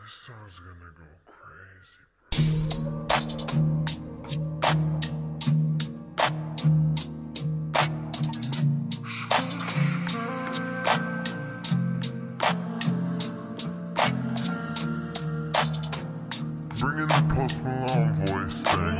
This song's gonna go crazy, bringing the Post Malone voice thing.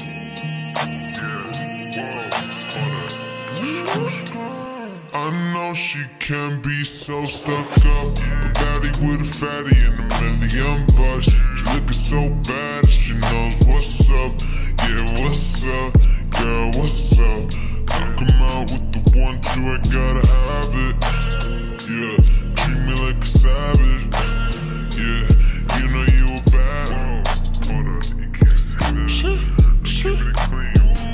Yeah, whoa, hold up. I know she can be so stuck up. A baddie with a fatty and $1,000,000. She looking so bad, she knows what's up. Yeah, what's up, girl, what's up? I come out with the 1-2, I gotta have it. Yeah, treat me like a savage. Yeah, you know you a bad. Hold up, you can't say that. Just keep it clean.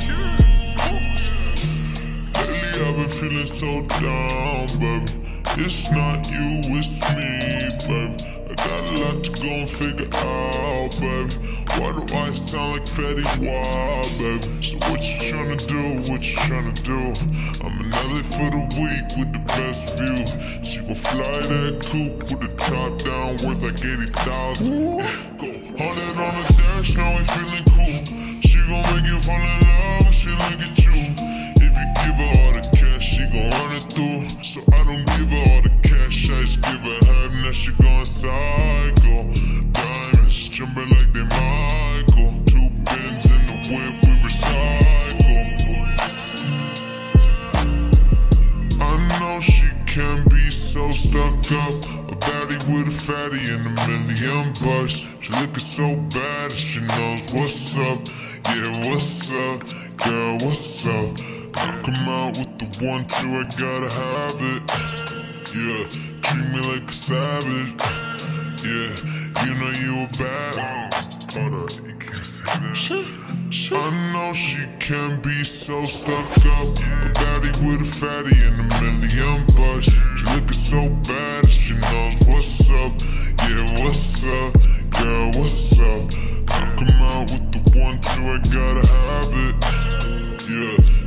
Lately I've been feeling so down, baby. It's not you, it's me, baby. I got a lot to go and figure out, baby. Why do I sound like Fetty Wap, baby? So what you tryna do, what you tryna do? I'm in LA for the week with the best view. She gon' fly that coupe with the top down, worth like 80,000. Yeah, go 100 on the dash, now we feeling cool. She gon' make you fall in love, she look at you. If you give her all the cash, she gon' run it through. So I don't give her all the cash, I just give her half, now she gon' psycho. Diamonds jumping like they Michael. 2 bins in the whip, we recycle. I know she can be so stuck up. A baddie with a fatty and $1,000,000. She looking so bad, she knows what's up. Yeah, what's up, girl, what's up? I come out with the 1-2, I gotta have it. Yeah, treat me like a savage. Yeah, you know you a bad. Hold up, you can't say that. I know she can be so stuck up. A baddie with a fatty and $1,000,000. She looking so bad, she knows what's up. Yeah, what's up, girl, what's up? I come out with the 1-2, I gotta have it. Yeah.